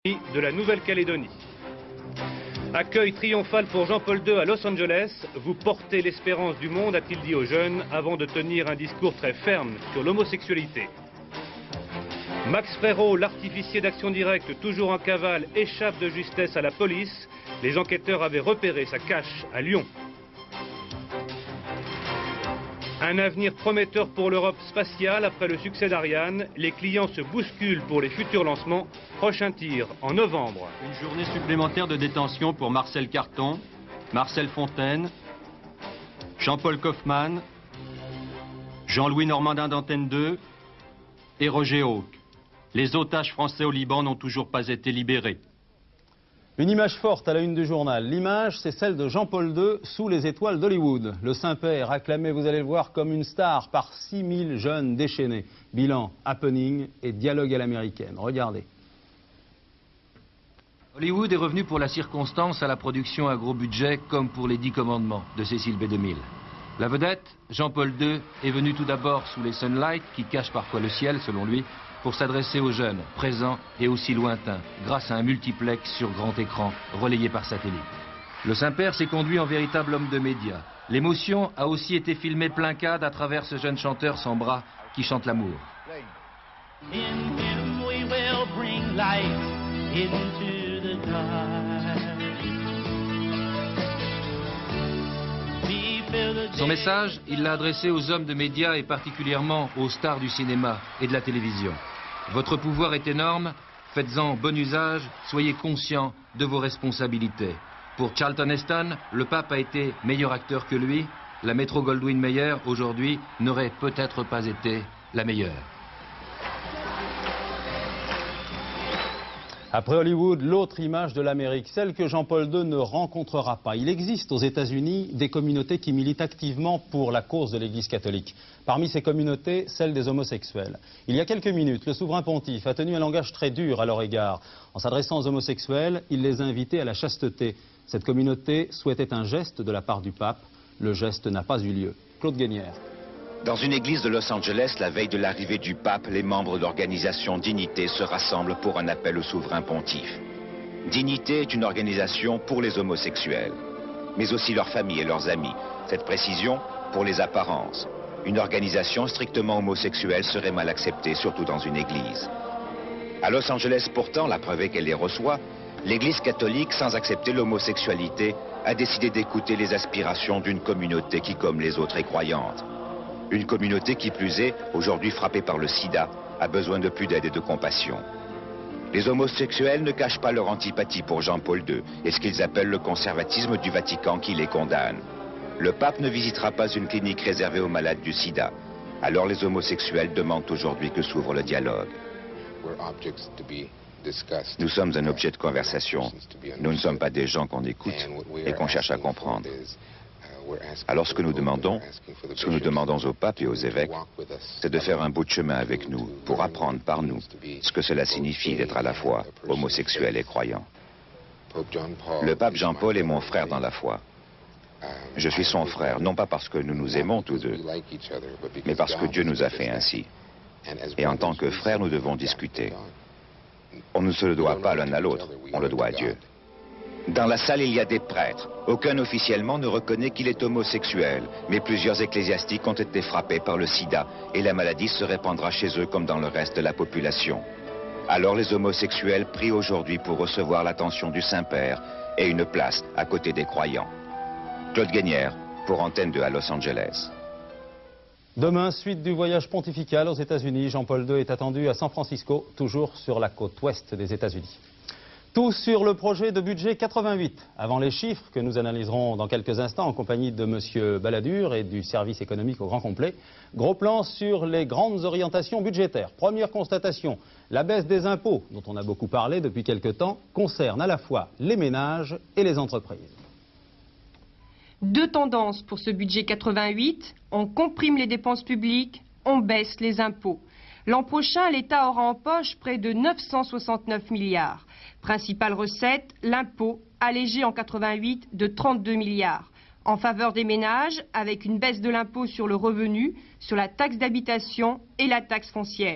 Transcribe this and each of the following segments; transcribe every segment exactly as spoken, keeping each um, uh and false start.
de la Nouvelle-Calédonie. Accueil triomphal pour Jean-Paul deux à Los Angeles. Vous portez l'espérance du monde, a-t-il dit aux jeunes, avant de tenir un discours très ferme sur l'homosexualité. Max Frérot, l'artificier d'Action Directe, toujours en cavale, échappe de justesse à la police. Les enquêteurs avaient repéré sa cache à Lyon. Un avenir prometteur pour l'Europe spatiale après le succès d'Ariane. Les clients se bousculent pour les futurs lancements. Prochain tir en novembre. Une journée supplémentaire de détention pour Marcel Carton, Marcel Fontaine, Jean-Paul Kaufmann, Jean-Louis Normandin d'Antenne deux et Roger Hawk. Les otages français au Liban n'ont toujours pas été libérés. Une image forte à la une du journal. L'image, c'est celle de Jean-Paul deux sous les étoiles d'Hollywood. Le Saint-Père, acclamé, vous allez le voir, comme une star par six mille jeunes déchaînés. Bilan, happening et dialogue à l'américaine. Regardez. Hollywood est revenu pour la circonstance à la production à gros budget comme pour les Dix Commandements de Cécile B deux mille. La vedette, Jean-Paul deux, est venu tout d'abord sous les sunlights qui cachent parfois le ciel, selon lui, pour s'adresser aux jeunes, présents et aussi lointains, grâce à un multiplex sur grand écran, relayé par satellite. Le Saint-Père s'est conduit en véritable homme de médias. L'émotion a aussi été filmée plein cadre à travers ce jeune chanteur sans bras qui chante l'amour. Son message, il l'a adressé aux hommes de médias et particulièrement aux stars du cinéma et de la télévision. Votre pouvoir est énorme, faites-en bon usage, soyez conscients de vos responsabilités. Pour Charlton Heston, le pape a été meilleur acteur que lui. La Metro-Goldwyn-Mayer, aujourd'hui, n'aurait peut-être pas été la meilleure. Après Hollywood, l'autre image de l'Amérique, celle que Jean-Paul deux ne rencontrera pas. Il existe aux États-Unis des communautés qui militent activement pour la cause de l'Église catholique. Parmi ces communautés, celle des homosexuels. Il y a quelques minutes, le souverain pontife a tenu un langage très dur à leur égard. En s'adressant aux homosexuels, il les a invités à la chasteté. Cette communauté souhaitait un geste de la part du pape. Le geste n'a pas eu lieu. Claude Guénière. Dans une église de Los Angeles, la veille de l'arrivée du pape, les membres de l'organisation Dignité se rassemblent pour un appel au souverain pontife. Dignité est une organisation pour les homosexuels, mais aussi leurs familles et leurs amis. Cette précision, pour les apparences. Une organisation strictement homosexuelle serait mal acceptée, surtout dans une église. À Los Angeles, pourtant, la preuve est qu'elle les reçoit. L'église catholique, sans accepter l'homosexualité, a décidé d'écouter les aspirations d'une communauté qui, comme les autres, est croyante. Une communauté qui plus est, aujourd'hui frappée par le sida, a besoin de plus d'aide et de compassion. Les homosexuels ne cachent pas leur antipathie pour Jean-Paul deux et ce qu'ils appellent le conservatisme du Vatican qui les condamne. Le pape ne visitera pas une clinique réservée aux malades du sida. Alors les homosexuels demandent aujourd'hui que s'ouvre le dialogue. Nous sommes un objet de conversation. Nous ne sommes pas des gens qu'on écoute et qu'on cherche à comprendre. Alors ce que nous demandons, ce que nous demandons au pape et aux évêques, c'est de faire un bout de chemin avec nous pour apprendre par nous ce que cela signifie d'être à la fois homosexuel et croyant. Le pape Jean-Paul est mon frère dans la foi. Je suis son frère, non pas parce que nous nous aimons tous deux, mais parce que Dieu nous a fait ainsi. Et en tant que frères, nous devons discuter. On ne se le doit pas l'un à l'autre, on le doit à Dieu. Dans la salle, il y a des prêtres. Aucun officiellement ne reconnaît qu'il est homosexuel, mais plusieurs ecclésiastiques ont été frappés par le sida et la maladie se répandra chez eux comme dans le reste de la population. Alors les homosexuels prient aujourd'hui pour recevoir l'attention du Saint-Père et une place à côté des croyants. Claude Guénière, pour Antenne deux à Los Angeles. Demain, suite du voyage pontifical aux États-Unis, Jean-Paul deux est attendu à San Francisco, toujours sur la côte ouest des États-Unis. Tout sur le projet de budget quatre-vingt-huit. Avant les chiffres que nous analyserons dans quelques instants en compagnie de M. Balladur et du service économique au grand complet, gros plan sur les grandes orientations budgétaires. Première constatation, la baisse des impôts, dont on a beaucoup parlé depuis quelque temps, concerne à la fois les ménages et les entreprises. Deux tendances pour ce budget quatre-vingt-huit. On comprime les dépenses publiques, on baisse les impôts. L'an prochain, l'État aura en poche près de neuf cent soixante-neuf milliards. Principale recette, l'impôt, allégé en quatre-vingt-huit de trente-deux milliards. En faveur des ménages, avec une baisse de l'impôt sur le revenu, sur la taxe d'habitation et la taxe foncière.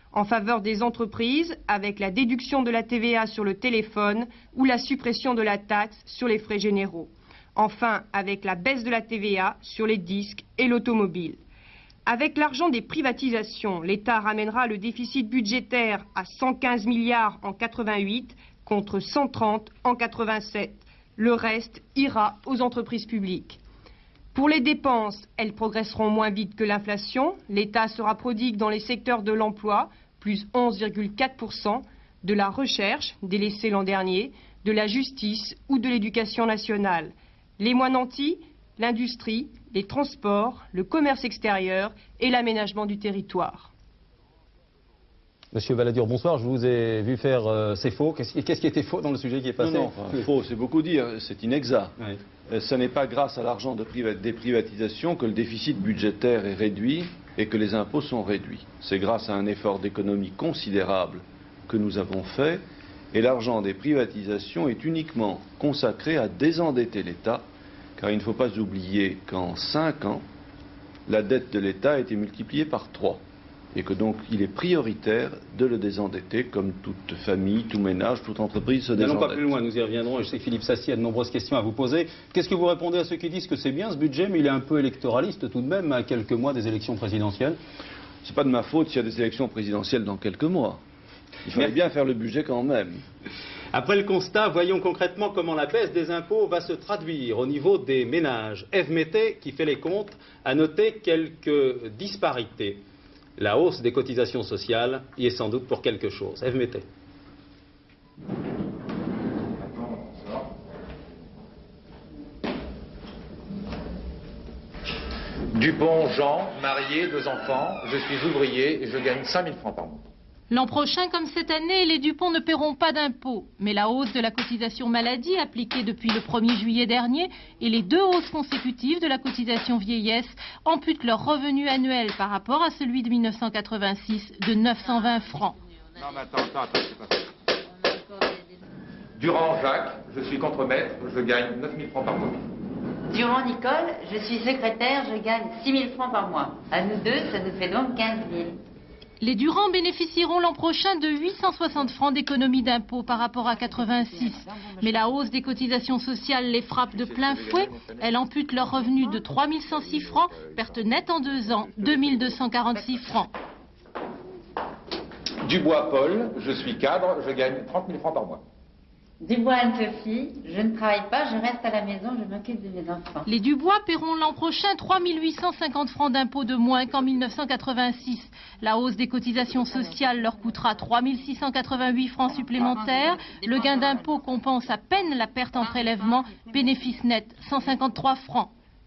En faveur des entreprises, avec la déduction de la T V A sur le téléphone ou la suppression de la taxe sur les frais généraux. Enfin, avec la baisse de la T V A sur les disques et l'automobile. Avec l'argent des privatisations, l'État ramènera le déficit budgétaire à cent quinze milliards en quatre-vingt-huit contre cent trente en quatre-vingt-sept. Le reste ira aux entreprises publiques. Pour les dépenses, elles progresseront moins vite que l'inflation. L'État sera prodigue dans les secteurs de l'emploi, plus onze virgule quatre pour cent, de la recherche, délaissée l'an dernier, de la justice ou de l'éducation nationale. Les moins nantis, l'industrie, les transports, le commerce extérieur et l'aménagement du territoire. Monsieur Balladur, bonsoir. Je vous ai vu faire euh, c'est faux. Qu'est-ce qui était faux dans le sujet qui est passé? Non, non, enfin, faux, c'est beaucoup dire, c'est inexact. Oui. Euh, ce n'est pas grâce à l'argent de priva des privatisations que le déficit budgétaire est réduit et que les impôts sont réduits. C'est grâce à un effort d'économie considérable que nous avons fait, et l'argent des privatisations est uniquement consacré à désendetter l'État, car il ne faut pas oublier qu'en cinq ans, la dette de l'État a été multipliée par trois. Et que donc il est prioritaire de le désendetter, comme toute famille, tout ménage, toute entreprise se désendette. N'allons pas plus loin, nous y reviendrons, et je sais que Philippe Sassy a de nombreuses questions à vous poser. Qu'est-ce que vous répondez à ceux qui disent que c'est bien ce budget, mais il est un peu électoraliste tout de même, à quelques mois des élections présidentielles? C'est pas de ma faute s'il y a des élections présidentielles dans quelques mois. Il fallait bien faire le budget quand même. Après le constat, voyons concrètement comment la baisse des impôts va se traduire au niveau des ménages. Ève Mété, qui fait les comptes, a noté quelques disparités. La hausse des cotisations sociales y est sans doute pour quelque chose. Ève Mété. Dupont Jean, marié, deux enfants, je suis ouvrier et je gagne cinq mille francs par mois. L'an prochain, comme cette année, les Dupont ne paieront pas d'impôts. Mais la hausse de la cotisation maladie appliquée depuis le premier juillet dernier et les deux hausses consécutives de la cotisation vieillesse amputent leur revenu annuel par rapport à celui de mille neuf cent quatre-vingt-six de neuf cent vingt francs. Non, mais attends, attends, attends, c'est pas ça. Durand Jacques, je suis contremaître, je gagne neuf mille francs par mois. Durand Nicole, je suis secrétaire, je gagne six mille francs par mois. À nous deux, ça nous fait donc quinze mille. Les Durand bénéficieront l'an prochain de huit cent soixante francs d'économie d'impôt par rapport à quatre-vingt-six. Mais la hausse des cotisations sociales les frappe de plein fouet. Elle ampute leur revenu de trois mille cent six francs, perte nette en deux ans, deux mille deux cent quarante-six francs. Dubois Paul, je suis cadre, je gagne trente mille francs par mois. Dubois Anne-Sophie, je ne travaille pas, je reste à la maison, je m'occupe de mes enfants. Les Dubois paieront l'an prochain trois mille huit cent cinquante francs d'impôts de moins qu'en mille neuf cent quatre-vingt-six. La hausse des cotisations sociales leur coûtera trois mille six cent quatre-vingt-huit francs supplémentaires. Le gain d'impôt compense à peine la perte en prélèvement. Bénéfice net, cent cinquante-trois francs.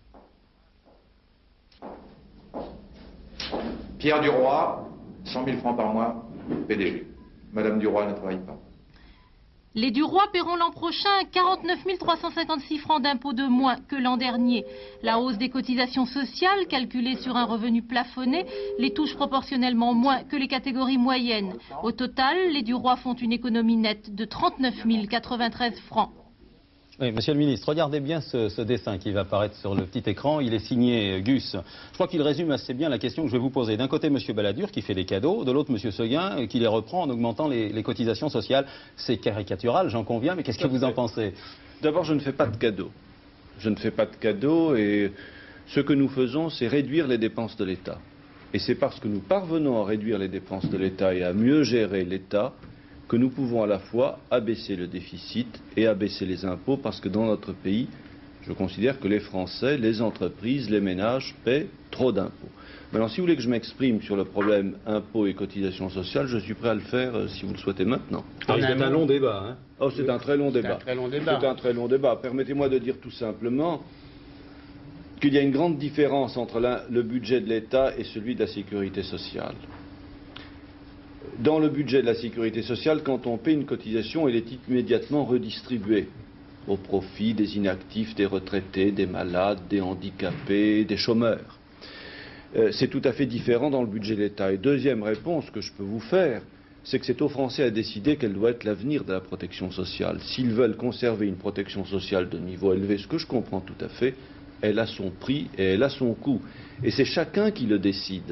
Pierre Duroy, cent mille francs par mois, P D G. Madame Duroy ne travaille pas. Les Duroy paieront l'an prochain quarante-neuf mille trois cent cinquante-six francs d'impôts de moins que l'an dernier. La hausse des cotisations sociales, calculée sur un revenu plafonné, les touche proportionnellement moins que les catégories moyennes. Au total, les Duroy font une économie nette de trente-neuf mille quatre-vingt-treize francs. Oui, monsieur le ministre, regardez bien ce, ce dessin qui va apparaître sur le petit écran. Il est signé Gus. Je crois qu'il résume assez bien la question que je vais vous poser. D'un côté, monsieur Balladur qui fait des cadeaux, de l'autre, monsieur Seguin qui les reprend en augmentant les, les cotisations sociales. C'est caricatural, j'en conviens, mais qu'est-ce que vous en pensez? D'abord, je ne fais pas de cadeaux. Je ne fais pas de cadeaux et ce que nous faisons, c'est réduire les dépenses de l'État. Et c'est parce que nous parvenons à réduire les dépenses de l'État et à mieux gérer l'État que nous pouvons à la fois abaisser le déficit et abaisser les impôts, parce que dans notre pays, je considère que les Français, les entreprises, les ménages paient trop d'impôts. Maintenant, si vous voulez que je m'exprime sur le problème impôts et cotisations sociales, je suis prêt à le faire euh, si vous le souhaitez maintenant. Ah, c'est un long débat. Hein. Oh, c'est un très long débat. C'est un très long débat. C'est un très long débat. Permettez-moi de dire tout simplement qu'il y a une grande différence entre la, le budget de l'État et celui de la sécurité sociale. Dans le budget de la sécurité sociale, quand on paie une cotisation, elle est immédiatement redistribuée au profit des inactifs, des retraités, des malades, des handicapés, des chômeurs. Euh, c'est tout à fait différent dans le budget de l'État. Et deuxième réponse que je peux vous faire, c'est que c'est aux Français à décider quel doit être l'avenir de la protection sociale. S'ils veulent conserver une protection sociale de niveau élevé, ce que je comprends tout à fait, elle a son prix et elle a son coût. Et c'est chacun qui le décide.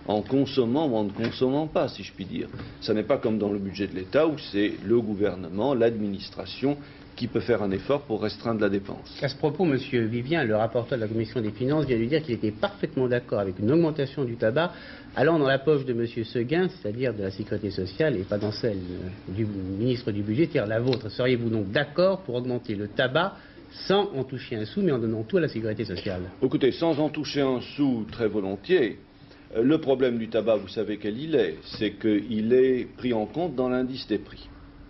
en consommant ou en ne consommant pas, si je puis dire. Ce n'est pas comme dans le budget de l'État où c'est le gouvernement, l'administration qui peut faire un effort pour restreindre la dépense. À ce propos, M. Vivien, le rapporteur de la Commission des Finances, vient de dire qu'il était parfaitement d'accord avec une augmentation du tabac allant dans la poche de M. Seguin, c'est-à-dire de la Sécurité sociale, et pas dans celle du ministre du Budget, c'est-à-dire la vôtre. Seriez-vous donc d'accord pour augmenter le tabac sans en toucher un sou, mais en donnant tout à la Sécurité sociale? Écoutez, sans en toucher un sou, très volontiers. Le problème du tabac, vous savez quel il est, c'est qu'il est pris en compte dans l'indice des prix.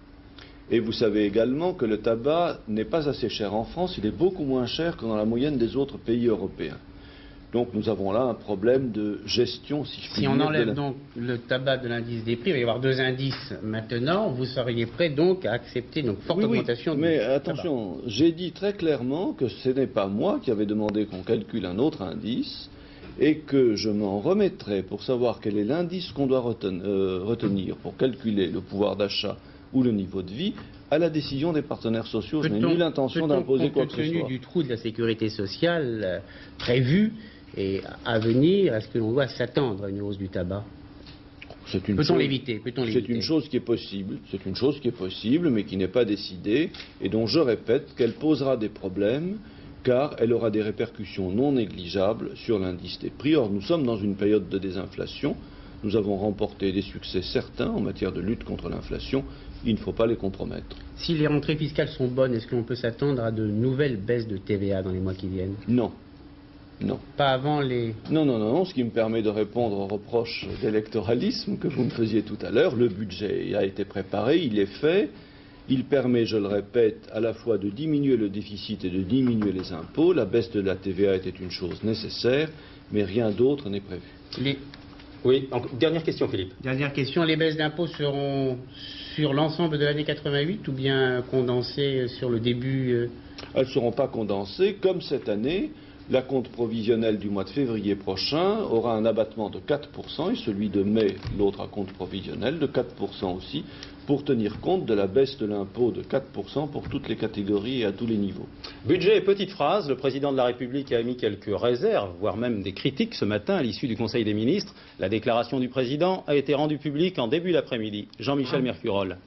Et vous savez également que le tabac n'est pas assez cher en France, il est beaucoup moins cher que dans la moyenne des autres pays européens. Donc nous avons là un problème de gestion, si je puis dire. Si on enlève la... donc le tabac de l'indice des prix, il va y avoir deux indices maintenant, vous seriez prêt donc à accepter une forte oui, augmentation oui, du mais tabac. attention, j'ai dit très clairement que ce n'est pas moi qui avais demandé qu'on calcule un autre indice, et que je m'en remettrai pour savoir quel est l'indice qu'on doit retenir, euh, retenir pour calculer le pouvoir d'achat ou le niveau de vie à la décision des partenaires sociaux. Je n'ai nulle intention d'imposer quoi que ce soit. Compte tenu du trou de la sécurité sociale euh, prévu et à venir, est-ce que l'on doit s'attendre à une hausse du tabac? Peut-on l'éviter? C'est une chose qui est possible, c'est une chose qui est possible, mais qui n'est pas décidée, et dont je répète qu'elle posera des problèmes, car elle aura des répercussions non négligeables sur l'indice des prix. Or, nous sommes dans une période de désinflation. Nous avons remporté des succès certains en matière de lutte contre l'inflation. Il ne faut pas les compromettre. Si les rentrées fiscales sont bonnes, est-ce que l'on peut s'attendre à de nouvelles baisses de T V A dans les mois qui viennent? Non. Non. Pas avant les... Non, non, non, non, ce qui me permet de répondre aux reproches d'électoralisme que vous me faisiez tout à l'heure. Le budget a été préparé, il est fait. Il permet, je le répète, à la fois de diminuer le déficit et de diminuer les impôts. La baisse de la T V A était une chose nécessaire, mais rien d'autre n'est prévu. Les... Oui, en... dernière question, Philippe. Dernière question, les baisses d'impôts seront sur l'ensemble de l'année quatre-vingt-huit ou bien condensées sur le début euh... Elles ne seront pas condensées, comme cette année. L'acompte provisionnel du mois de février prochain aura un abattement de quatre pour cent et celui de mai, l'autre acompte provisionnel, de quatre pour cent aussi, pour tenir compte de la baisse de l'impôt de quatre pour cent pour toutes les catégories et à tous les niveaux. Budget et petite phrase, le président de la République a émis quelques réserves, voire même des critiques ce matin à l'issue du Conseil des ministres. La déclaration du président a été rendue publique en début d'après-midi. Jean-Michel Mercurol.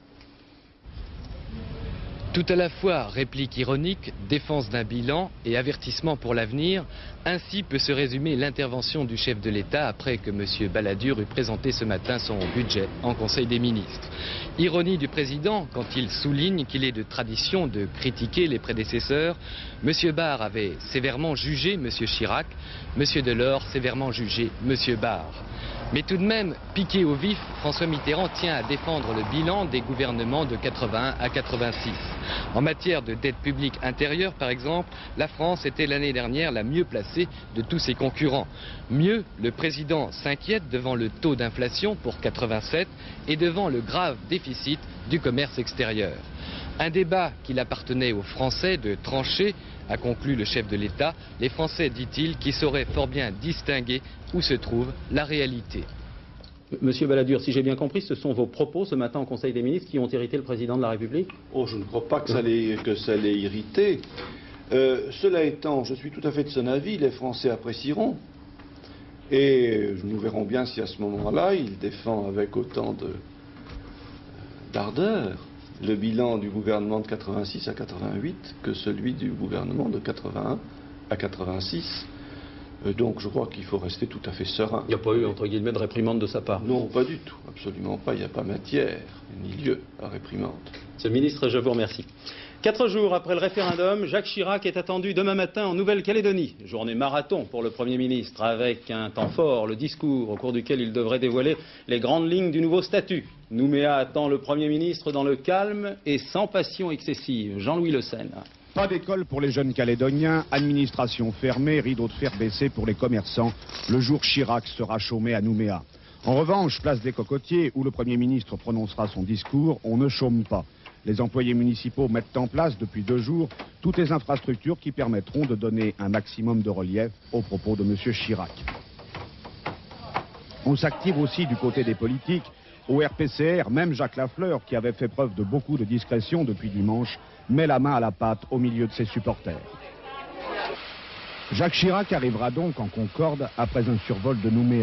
Tout à la fois réplique ironique, défense d'un bilan et avertissement pour l'avenir, ainsi peut se résumer l'intervention du chef de l'État après que M. Balladur eut présenté ce matin son budget en Conseil des ministres. Ironie du président quand il souligne qu'il est de tradition de critiquer les prédécesseurs. M. Barre avait sévèrement jugé M. Chirac, M. Delors sévèrement jugé M. Barre. Mais tout de même, piqué au vif, François Mitterrand tient à défendre le bilan des gouvernements de quatre-vingt-un à quatre-vingt-six. En matière de dette publique intérieure, par exemple, la France était l'année dernière la mieux placée de tous ses concurrents. Mieux, le président s'inquiète devant le taux d'inflation pour quatre-vingt-sept et devant le grave déficit du commerce extérieur. Un débat qu'il appartenait aux Français de trancher, a conclu le chef de l'État, les Français, dit-il, qui sauraient fort bien distinguer où se trouve la réalité. Monsieur Balladur, si j'ai bien compris, ce sont vos propos ce matin au Conseil des ministres qui ont irrité le président de la République? Oh, je ne crois pas que ça l'ait, que ça l'ait irrité. Euh, cela étant, je suis tout à fait de son avis, les Français apprécieront. Et nous verrons bien si à ce moment-là, il défend avec autant de, d'ardeur le bilan du gouvernement de quatre-vingt-six à quatre-vingt-huit que celui du gouvernement de quatre-vingt-un à quatre-vingt-six. Euh, donc je crois qu'il faut rester tout à fait serein. Il n'y a pas eu, entre guillemets, de réprimande de sa part? Non, pas du tout, absolument pas. Il n'y a pas matière, ni lieu à réprimande. Monsieur le ministre, je vous remercie. Quatre jours après le référendum, Jacques Chirac est attendu demain matin en Nouvelle-Calédonie. Journée marathon pour le Premier ministre, avec un temps fort, le discours au cours duquel il devrait dévoiler les grandes lignes du nouveau statut. Nouméa attend le Premier ministre dans le calme et sans passion excessive. Jean-Louis Le Senne. Pas d'école pour les jeunes Calédoniens, administration fermée, rideau de fer baissé pour les commerçants. Le jour Chirac sera chômé à Nouméa. En revanche, place des Cocotiers, où le Premier ministre prononcera son discours, on ne chôme pas. Les employés municipaux mettent en place depuis deux jours toutes les infrastructures qui permettront de donner un maximum de relief aux propos de M. Chirac. On s'active aussi du côté des politiques. Au R P C R, même Jacques Lafleur, qui avait fait preuve de beaucoup de discrétion depuis dimanche, met la main à la pâte au milieu de ses supporters. Jacques Chirac arrivera donc en Concorde après un survol de Nouméa.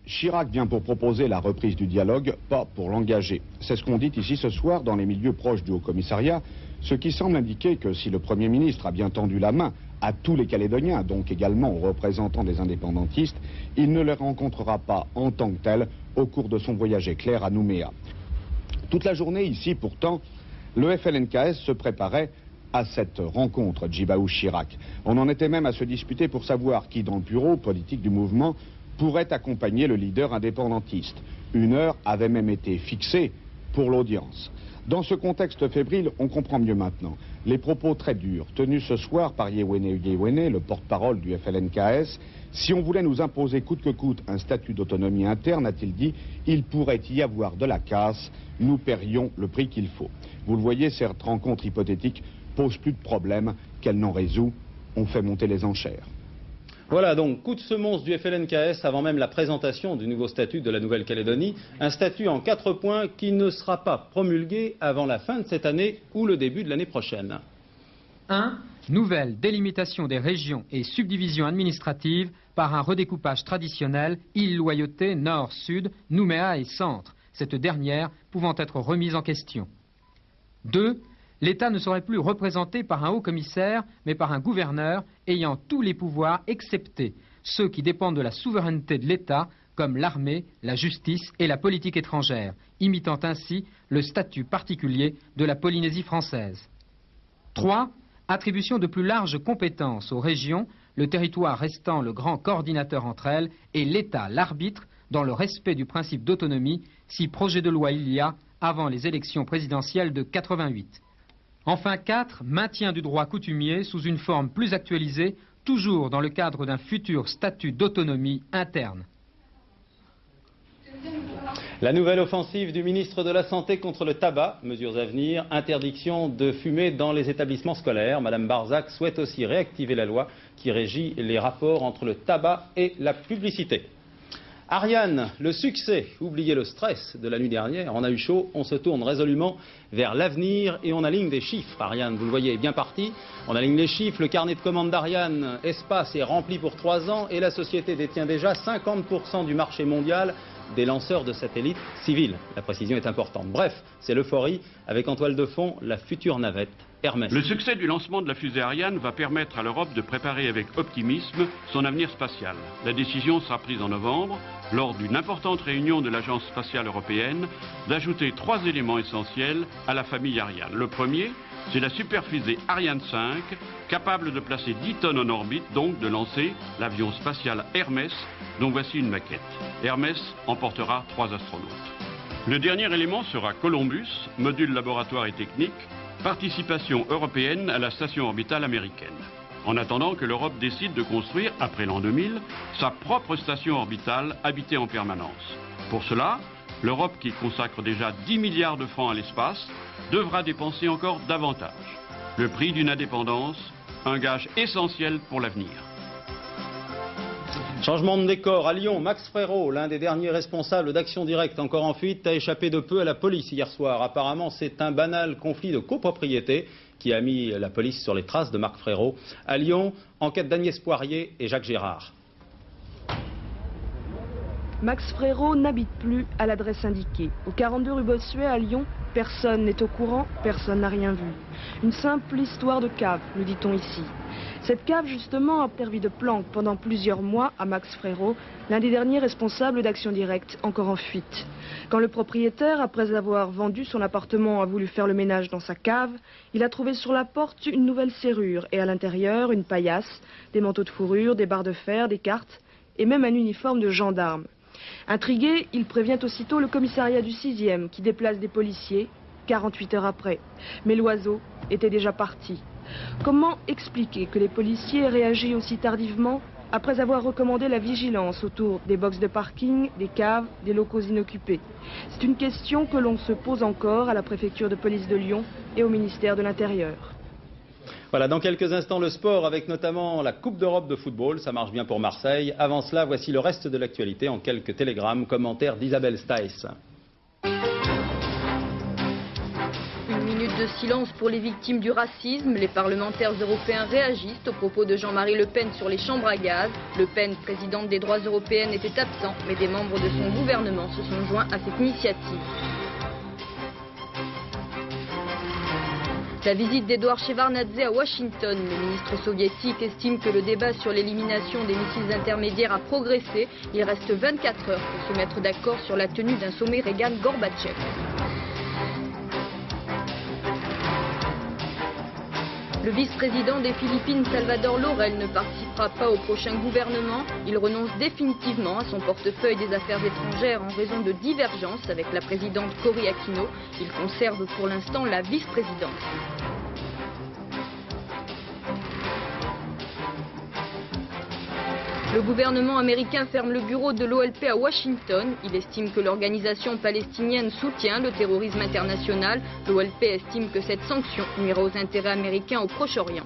Chirac vient pour proposer la reprise du dialogue, pas pour l'engager. C'est ce qu'on dit ici ce soir dans les milieux proches du Haut-Commissariat, ce qui semble indiquer que si le Premier ministre a bien tendu la main à tous les Calédoniens, donc également aux représentants des indépendantistes, il ne les rencontrera pas en tant que tels au cours de son voyage éclair à Nouméa. Toute la journée ici, pourtant, le F L N K S se préparait à cette rencontre Djibaou-Chirac. On en était même à se disputer pour savoir qui, dans le bureau politique du mouvement, pourrait accompagner le leader indépendantiste. Une heure avait même été fixée pour l'audience. Dans ce contexte fébrile, on comprend mieux maintenant les propos très durs tenus ce soir par Yewene Yewene, le porte-parole du F L N K S. Si on voulait nous imposer coûte que coûte un statut d'autonomie interne, a-t-il dit, il pourrait y avoir de la casse, nous paierions le prix qu'il faut. Vous le voyez, cette rencontre hypothétique pose plus de problèmes qu'elle n'en résout. On fait monter les enchères. Voilà donc, coup de semonce du F L N K S avant même la présentation du nouveau statut de la Nouvelle-Calédonie. Un statut en quatre points qui ne sera pas promulgué avant la fin de cette année ou le début de l'année prochaine. un. Nouvelle délimitation des régions et subdivision administrative par un redécoupage traditionnel, île Loyauté, Nord, Sud, Nouméa et Centre, cette dernière pouvant être remise en question. deux. L'État ne serait plus représenté par un haut-commissaire, mais par un gouverneur ayant tous les pouvoirs excepté ceux qui dépendent de la souveraineté de l'État, comme l'armée, la justice et la politique étrangère, imitant ainsi le statut particulier de la Polynésie française. trois. Attribution de plus larges compétences aux régions, le territoire restant le grand coordinateur entre elles et l'État l'arbitre dans le respect du principe d'autonomie, si projet de loi il y a avant les élections présidentielles de quatre-vingt-huit. Enfin quatre. Maintien du droit coutumier sous une forme plus actualisée, toujours dans le cadre d'un futur statut d'autonomie interne. La nouvelle offensive du ministre de la Santé contre le tabac, mesures à venir, interdiction de fumer dans les établissements scolaires. Madame Barzac souhaite aussi réactiver la loi qui régit les rapports entre le tabac et la publicité. Ariane, le succès, oubliez le stress de la nuit dernière, on a eu chaud, on se tourne résolument vers l'avenir et on aligne des chiffres. Ariane, vous le voyez, est bien parti, on aligne les chiffres, le carnet de commandes d'Ariane Espace est rempli pour trois ans et la société détient déjà cinquante pour cent du marché mondial des lanceurs de satellites civils. La précision est importante. Bref, c'est l'euphorie avec en toile de fond la future navette Hermès. Le succès du lancement de la fusée Ariane va permettre à l'Europe de préparer avec optimisme son avenir spatial. La décision sera prise en novembre, lors d'une importante réunion de l'Agence spatiale européenne, d'ajouter trois éléments essentiels à la famille Ariane. Le premier, c'est la superfusée Ariane cinq, capable de placer dix tonnes en orbite, donc de lancer l'avion spatial Hermès, dont voici une maquette. Hermès emportera trois astronautes. Le dernier élément sera Columbus, module laboratoire et technique, participation européenne à la station orbitale américaine. En attendant que l'Europe décide de construire, après l'an deux mille, sa propre station orbitale habitée en permanence. Pour cela, l'Europe, qui consacre déjà dix milliards de francs à l'espace, devra dépenser encore davantage. Le prix d'une indépendance, un gage essentiel pour l'avenir. Changement de décor à Lyon, Max Frérot, l'un des derniers responsables d'Action Directe encore en fuite, a échappé de peu à la police hier soir. Apparemment, c'est un banal conflit de copropriété qui a mis la police sur les traces de Marc Frérot. À Lyon, enquête d'Agnès Poirier et Jacques Gérard. Max Frérot n'habite plus à l'adresse indiquée. Au quarante-deux rue Bossuet à Lyon, personne n'est au courant, personne n'a rien vu. Une simple histoire de cave, nous dit-on ici. Cette cave, justement, a servi de planque pendant plusieurs mois à Max Frérot, l'un des derniers responsables d'Action Directe, encore en fuite. Quand le propriétaire, après avoir vendu son appartement, a voulu faire le ménage dans sa cave, il a trouvé sur la porte une nouvelle serrure et à l'intérieur une paillasse, des manteaux de fourrure, des barres de fer, des cartes et même un uniforme de gendarme. Intrigué, il prévient aussitôt le commissariat du sixième qui déplace des policiers quarante-huit heures après. Mais l'oiseau était déjà parti. Comment expliquer que les policiers aient réagi aussi tardivement après avoir recommandé la vigilance autour des boxes de parking, des caves, des locaux inoccupés? C'est une question que l'on se pose encore à la préfecture de police de Lyon et au ministère de l'Intérieur. Voilà, dans quelques instants, le sport avec notamment la Coupe d'Europe de football. Ça marche bien pour Marseille. Avant cela, voici le reste de l'actualité en quelques télégrammes. Commentaire d'Isabelle Staes. Une minute de silence pour les victimes du racisme. Les parlementaires européens réagissent aux propos de Jean-Marie Le Pen sur les chambres à gaz. Le Pen, présidente des droits européennes, était absent, mais des membres de son gouvernement se sont joints à cette initiative. La visite d'Edouard Shevardnadze à Washington. Le ministre soviétique estime que le débat sur l'élimination des missiles intermédiaires a progressé. Il reste vingt-quatre heures pour se mettre d'accord sur la tenue d'un sommet Reagan-Gorbatchev. Le vice-président des Philippines, Salvador Laurel, ne participera pas au prochain gouvernement. Il renonce définitivement à son portefeuille des affaires étrangères en raison de divergences avec la présidente Cory Aquino. Il conserve pour l'instant la vice-présidence. Le gouvernement américain ferme le bureau de l'O L P à Washington. Il estime que l'organisation palestinienne soutient le terrorisme international. L'O L P estime que cette sanction nuira aux intérêts américains au Proche-Orient.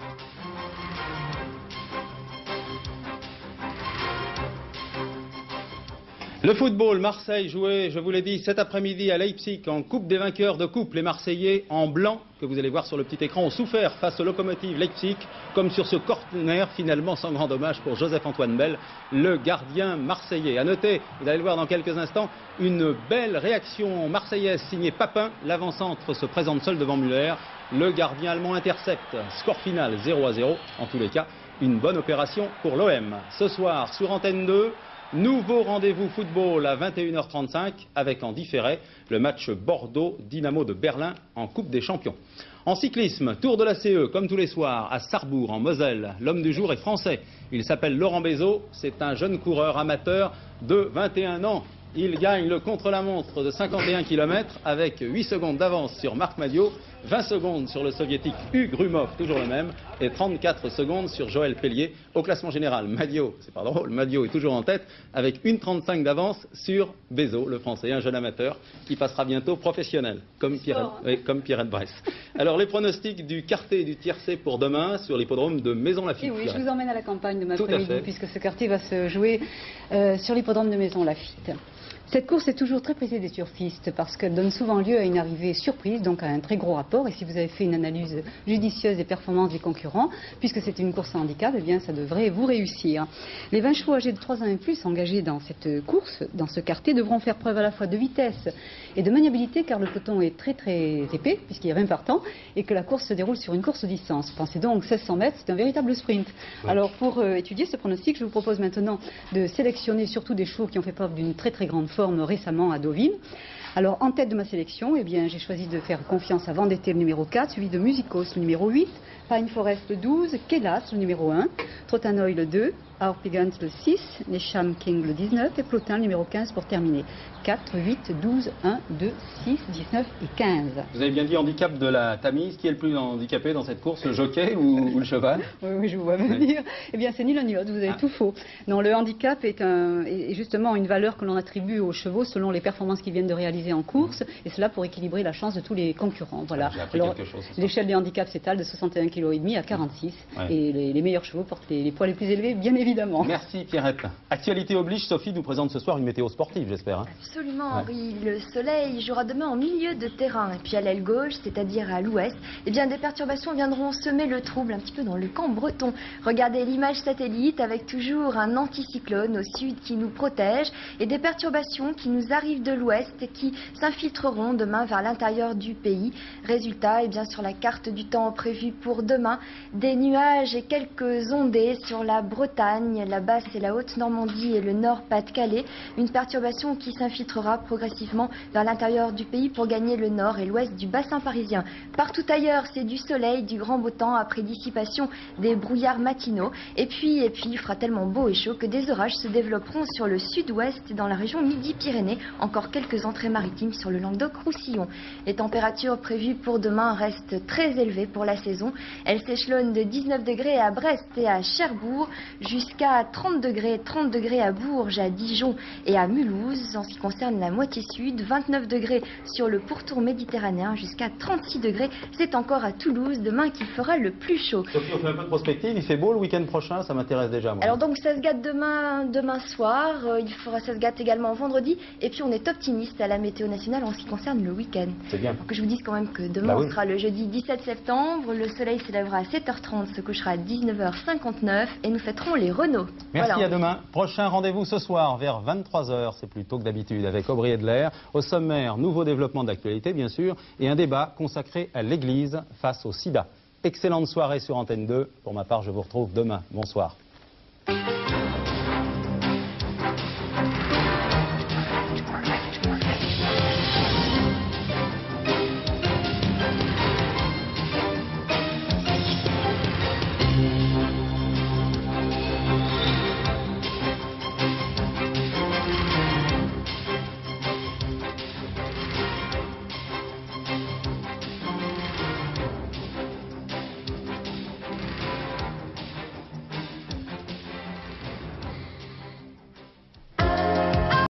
Le football, Marseille jouait, je vous l'ai dit, cet après-midi à Leipzig en Coupe des vainqueurs de coupe. Les Marseillais en blanc, que vous allez voir sur le petit écran, ont souffert face au Lokomotiv Leipzig, comme sur ce corner, finalement sans grand dommage pour Joseph-Antoine Bell, le gardien marseillais. À noter, vous allez le voir dans quelques instants, une belle réaction marseillaise signée Papin. L'avant-centre se présente seul devant Müller. Le gardien allemand intercepte. Score final zéro à zéro. En tous les cas, une bonne opération pour l'O M. Ce soir, sur Antenne deux, nouveau rendez-vous football à vingt et une heures trente-cinq avec en différé le match Bordeaux-Dynamo de Berlin en Coupe des Champions. En cyclisme, Tour de la C E, comme tous les soirs, à Sarrebourg, en Moselle. L'homme du jour est français. Il s'appelle Laurent Bézot. C'est un jeune coureur amateur de vingt et un ans. Il gagne le contre-la-montre de cinquante et un kilomètres avec huit secondes d'avance sur Marc Madiot, vingt secondes sur le soviétique Hugues Rumov, toujours le même, et trente-quatre secondes sur Joël Pellier. Au classement général, Madiot, c'est pas drôle, Madiot est toujours en tête avec une trente-cinq d'avance sur Bézot, le français, un jeune amateur qui passera bientôt professionnel, comme Pierrette, oui, comme Pierrette Bresse. Alors les pronostics du quartet et du tiercé pour demain sur l'hippodrome de Maison-Lafitte. Et oui, je vous emmène à la campagne demain après-midi puisque ce quartier va se jouer euh, sur l'hippodrome de Maison-Lafitte. Cette course est toujours très prisée des turfistes parce qu'elle donne souvent lieu à une arrivée surprise, donc à un très gros rapport. Et si vous avez fait une analyse judicieuse des performances des concurrents, puisque c'est une course à handicap, eh bien ça devrait vous réussir. Les vingt chevaux âgés de trois ans et plus engagés dans cette course, dans ce quartier, devront faire preuve à la fois de vitesse et de maniabilité car le peloton est très très épais, puisqu'il y a vingt partants, et que la course se déroule sur une course distance. Pensez donc seize cents mètres, c'est un véritable sprint. Ouais. Alors pour euh, étudier ce pronostic, je vous propose maintenant de sélectionner surtout des chevaux qui ont fait preuve d'une très très grande forme récemment à Deauville. Alors en tête de ma sélection, eh bien, j'ai choisi de faire confiance à Vendetta le numéro quatre, suivi de Musicos le numéro huit, Pine Forest le douze, Kélas le numéro un, Trotanoy le deux, Harpigans le six, Nesham King le dix-neuf et Plotin le numéro quinze pour terminer. quatre, huit, douze, un, deux, six, dix-neuf et quinze. Vous avez bien dit handicap de la Tamise. Qui est le plus handicapé dans cette course, le jockey ou, ou le cheval? Oui, oui, je vous vois venir. Oui. Eh bien, c'est ni l'un ni l'autre, vous avez ah. tout faux. Non, le handicap est, un, est justement une valeur que l'on attribue aux chevaux selon les performances qu'ils viennent de réaliser en course, et cela pour équilibrer la chance de tous les concurrents. Voilà. Alors, l'échelle des handicaps s'étale de soixante et un virgule cinq kilos à quarante-six, ouais. et les, les meilleurs chevaux portent les, les poids les plus élevés, bien évidemment. Merci Pierrette. Actualité oblige, Sophie nous présente ce soir une météo sportive, j'espère. Hein. Absolument, Henri. Ouais. Le soleil jouera demain en milieu de terrain, et puis à l'aile gauche, c'est-à-dire à l'ouest, eh bien des perturbations viendront semer le trouble un petit peu dans le camp breton. Regardez l'image satellite avec toujours un anticyclone au sud qui nous protège et des perturbations qui nous arrivent de l'ouest et qui s'infiltreront demain vers l'intérieur du pays. Résultat, eh bien sur la carte du temps prévue pour demain, des nuages et quelques ondées sur la Bretagne, la basse et la haute Normandie et le nord Pas-de-Calais. Une perturbation qui s'infiltrera progressivement vers l'intérieur du pays pour gagner le nord et l'ouest du bassin parisien. Partout ailleurs, c'est du soleil, du grand beau temps après dissipation des brouillards matinaux. Et puis, et puis, il fera tellement beau et chaud que des orages se développeront sur le sud-ouest et dans la région Midi-Pyrénées. Encore quelques entrées maritimes sur le Languedoc-Roussillon. Les températures prévues pour demain restent très élevées pour la saison. Elles s'échelonnent de dix-neuf degrés à Brest et à Cherbourg jusqu'à jusqu'à trente degrés, trente degrés à Bourges, à Dijon et à Mulhouse. En ce qui concerne la moitié sud, vingt-neuf degrés sur le pourtour méditerranéen, jusqu'à trente-six degrés. C'est encore à Toulouse, demain qu'il fera le plus chaud. Sophie, on fait un peu de prospective, il fait beau le week-end prochain, ça m'intéresse déjà moi. Alors donc ça se gâte demain, demain soir, euh, il fera, ça se gâte également vendredi, et puis on est optimiste à la météo nationale en ce qui concerne le week-end. C'est bien. Que je vous dise quand même que demain bah oui. on sera le jeudi dix-sept septembre, le soleil s'élèvera à sept heures trente, se couchera à dix-neuf heures cinquante-neuf et nous fêterons les Renault. Merci, voilà. À demain. Prochain rendez-vous ce soir vers vingt-trois heures, c'est plus tôt que d'habitude, avec Aubry Edler. Au sommaire, nouveau développement d'actualité bien sûr, et un débat consacré à l'Église face au sida. Excellente soirée sur Antenne deux. Pour ma part, je vous retrouve demain. Bonsoir.